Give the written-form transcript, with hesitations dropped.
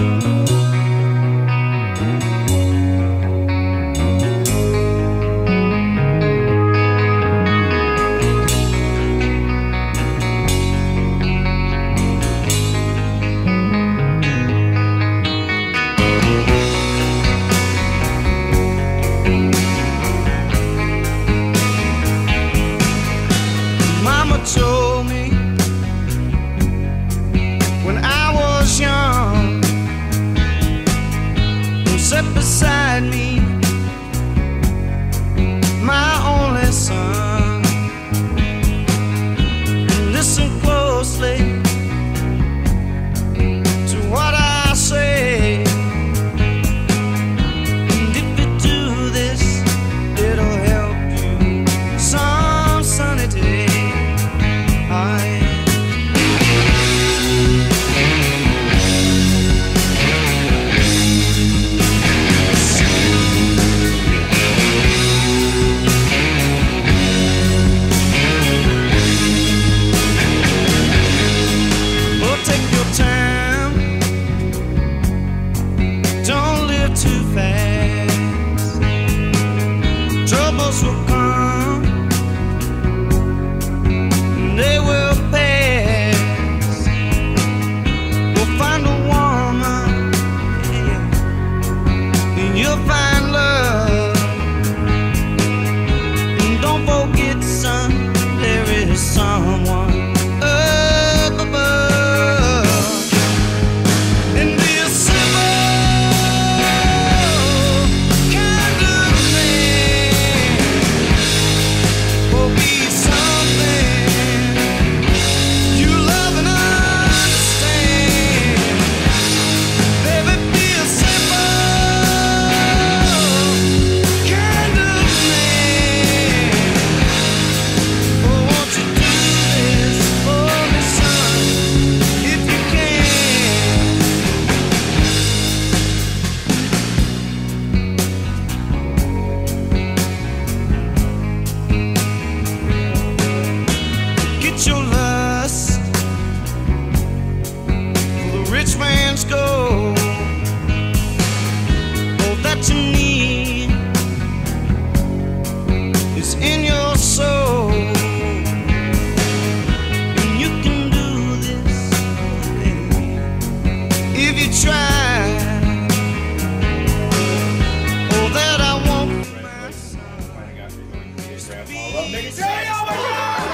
Told me when I was young, and sat beside me, my only son, and listen closely to what I say, and if you do this, it'll help you some sunny day. Take your time, don't live too fast. Troubles will come, they will pass. We'll find a woman, yeah, and you'll find love. And don't forget, son, there is someone up above. Your lust for the rich man's gold, all that you need is in your soul, and you can do this, baby, if you try. All that I want for my son is to be